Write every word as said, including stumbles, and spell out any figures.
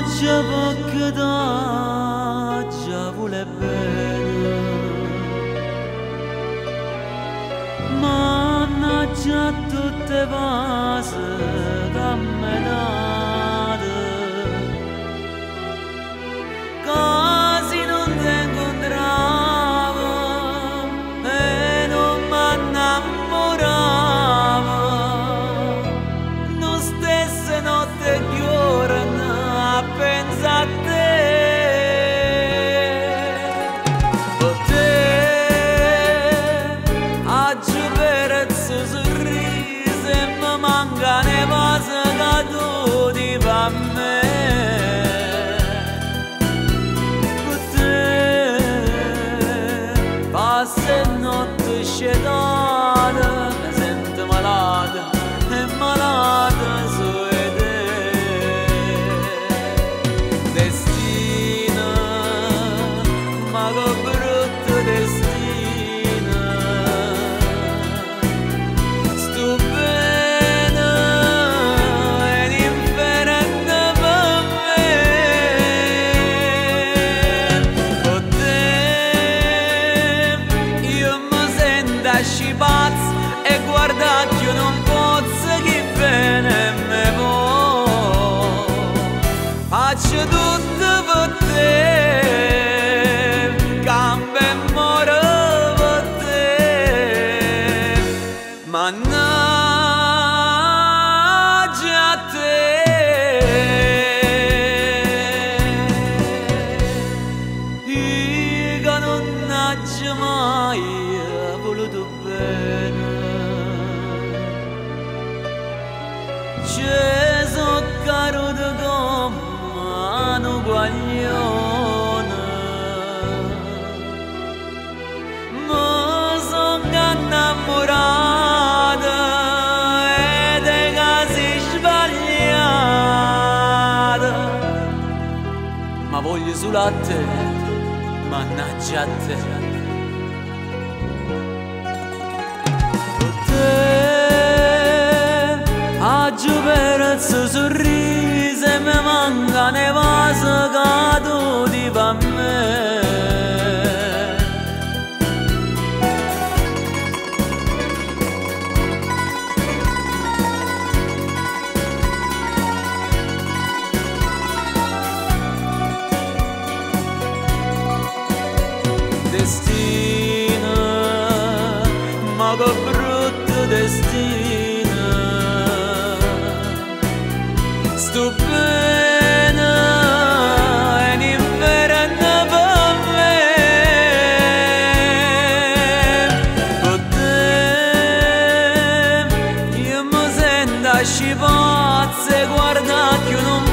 già poco da già vuole bene, mannaggia tutte vase camminate, quasi non ti incontravo e non mi innamoravo, non stesse notte giorno a pensare a te, o te, oggi per il suo sorriso e mi manca ne cose caduti per me, o te, passa e notte scedata, mi sento malata e malata su di te. Destino, ma che brutto destino, sto bene e l'inferno per me, con te io mi sento scipazzo e guarda che io non posso che bene me vuoi, faccio tutto per te, cambio e muoro per te, mannaggia a te, io che non ho mai voluto bene, ci sono caduto come un guaglione, mi sono innamorata e dei casi sbagliati, ma voglio solo a te, mannaggia a te. Oggi per il suo sorriso e mi manca ne vase caduti per me, destino, ma che brutto destino, sto bene e l'inferno per me, con te io mi sento scipazzo e guarda che io non